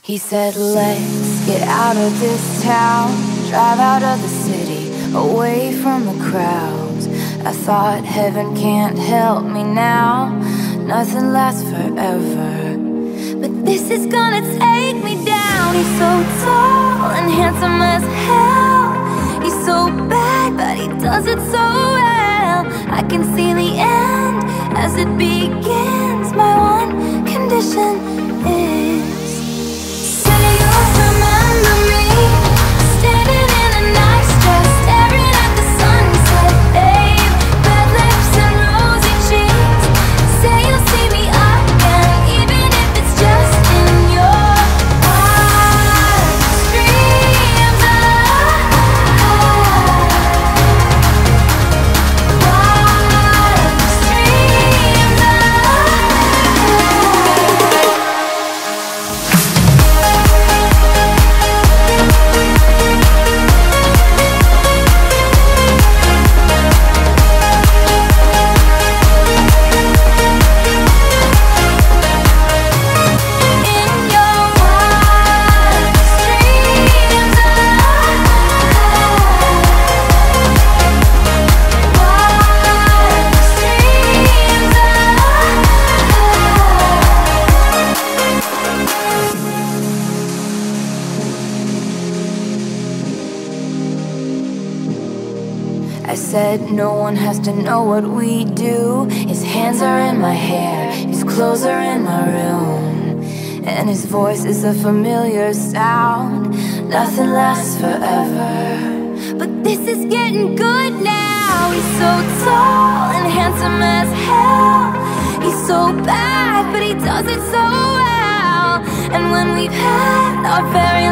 He said, let's get out of this town, drive out of the city, away from the crowds. I thought heaven can't help me now, nothing lasts forever. But this is gonna take me down. He's so tall and handsome as hell. He's so bad, but he does it so well. I can see the end as it begins. My one condition is, say you'll remember me, standing in a nice dress, staring at the sunset, babe. Red lips and rosy cheeks. Say you'll see me again, even if it's just in your wildest dreams. Wildest dreams. In your wildest dreams. Wildest dreams. I said no one has to know what we do. His hands are in my hair, his clothes are in my room, and his voice is a familiar sound. Nothing lasts forever, but this is getting good now. He's so tall and handsome as hell. He's so bad, but he does it so well. And when we've had our very